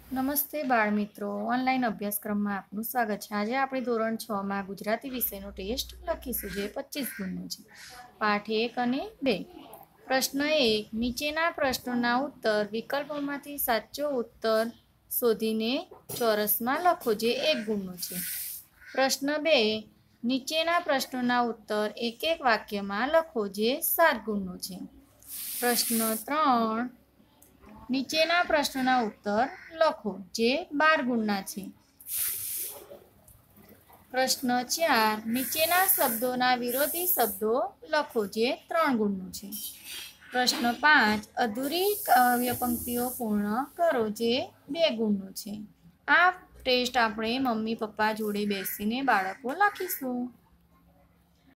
નમસ્તે બાળમિત્રો, ઓનલાઈન અભ્યાસક્રમમાં આપનું સ્વાગત છે। આજે આપણે ધોરણ 6 માં ગુજરાતી વિષયનો ટેસ્ટ લખીશું, જે 25 ગુણનો છે। પાઠ 1 અને 2। પ્રશ્ન 1, નીચેના પ્રશ્નોના ઉત્તર વિકલ્પોમાંથી સાચો ઉત્તર શોધીને ચોરસમાં લખો, જે 1 ગુણનો છે। પ્રશ્ન 2, નીચેના પ્રશ્નોના ઉત્તર એક એક વાક્યમાં લખો, જે 7 ગુણનો છે। પ્રશ્ન 3, નીચેના પ્રશ્નોના ઉત્તર લખો, જે 12 ગુણના છે। પ્રશ્ન 4, નીચેના શબ્દોના વિરોધી શબ્દો લખો, જે 3 ગુણનું છે। પ્રશ્ન 5, અધૂરી કાવ્ય પંક્તિઓ પૂર્ણ કરો, જે 2 ગુણનું છે। આ ટેસ્ટ આપણે મમ્મી પપ્પા જોડે બેસીને બાળકો લખીશું।